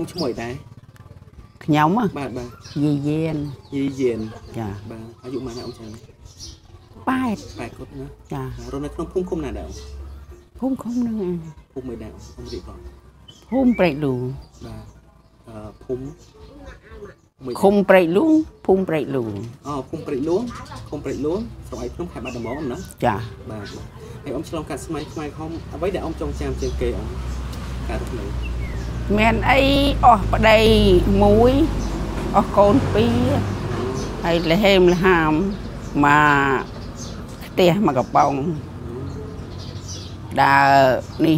ông chú mồi tay nhóm á bà Yean dạ bà ở dụ mà nào ông chàng bài cốt nữa dạ rồi nó không không nào đâu không nữa không mới đạo ông gì còn không bậy luôn bà không bậy luôn không bậy luôn không bậy luôn xong ấy không phải bạn đồng bóng nữa dạ bà hay ông trong cả smile không với để ông trong trang trên kề ông cả được này men ấy ở đây muối ở con pi hay là hem là hàm mà tia mà gặp bông đà đi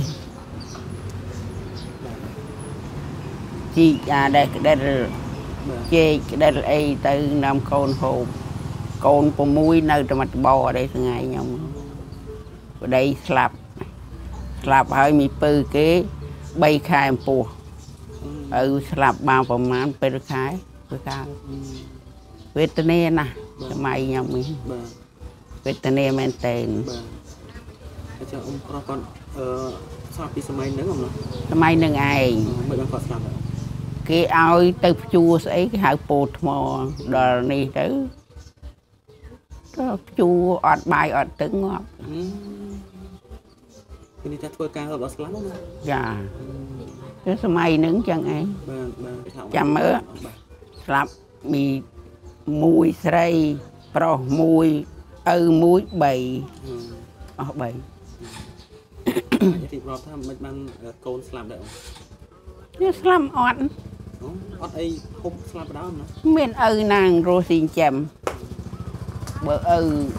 chị đây đây là ai từ năm con hộp con của muối nơi trong mặt bò ở đây thường ngày nhau ở đây slap hơi mi pư kế bay khai pù slap baoประมาณ ពេលខែវេទនាណាសម័យខ្ញុំនេះវេទនាមែនតើចាអ៊ំប្រុសគាត់ស្លាប់ពីសម័យហ្នឹងអ៊ំណាសម័យហ្នឹងឯងមិនបានគាត់ស្លាប់គេឲ្យទៅភ្ជួរស្អីគេហៅពោតថ្មដល់នេះទៅភ្ជួរអត់បាយអត់ទឹកងាប់ពេលនេះថាធ្វើការរកដល់ស្លាប់ណាចាគឺសម័យហ្នឹងចឹងឯងចាំមើលស្លាប់មីមួយស្រីប្រុសមួយឪមួយ3អស់3 ទីប្រាប់ថាមិនបានកូនស្លាប់ដែរនេះស្លាប់អត់អីហូបស្លាប់បណ្ដោយណាមានឪណាងរស់ស៊ីចាំបើឪ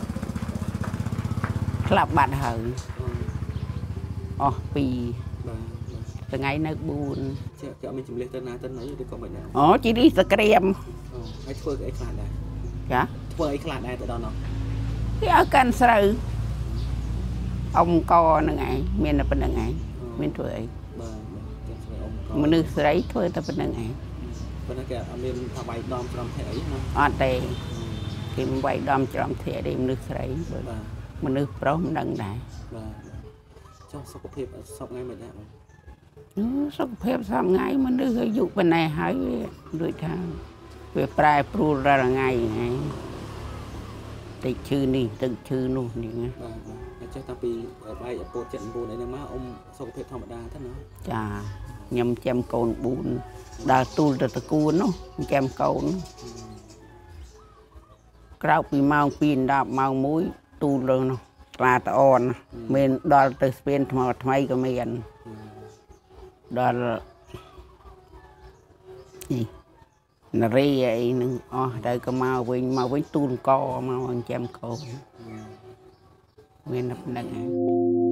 ស្លាប់បាត់ហើយអស់2ថ្ងៃនៅ4 ចាគេអត់មានចម្លេះទៅណាទៅណីឬក៏មិនដែរអូជីរីសក្រាមហើយធ្វើអីខ្លះដែរចាធ្វើអីខ្លះដែរទៅដល់នោះគេឲ្យកាន់ស្រូវអង្គនឹងឯងមានតែប៉ុណ្្នឹងឯងមានធ្វើអីមនុស្សស្រីធ្វើតែប៉ុណ្្នឹងឯងប៉ុន្តែគេអត់មានថាវាយដំច្រំធាក់អីណាអត់ទេគេមិនវាយដំច្រំធាក់ទេមនុស្សស្រីមនុស្សប្រុសមិនដឹងដែរបាទចុះសុខភាពសពថ្ងៃមិនដែរសុខភាពសពថ្ងៃមនុស្សអាយុប៉ុណ្ណេះហើយដូចថាវាប្រែប្រួលរាល់ថ្ងៃហ្នឹងតិចឈឺនេះទឹកឈឺនោះនេះណាបាទចេះតាពីបាយពោត79អីហ្នឹងមកអ៊ំសុខភាពធម្មតាទៅណាចាខ្ញុំចាំកូន4ដល់ទូលទៅតកូននោះចាំកូនក្រៅពីម៉ោង2ដល់ម៉ោង1ទូលលើនោះស្លាតអនមានដល់ទៅស្ពានថ្មីក៏មានដល់នេះនារីអីហ្នឹងអស់ទៅក៏មកវិញទូលកមកចាំកូនមានតែប៉ុណ្្នឹង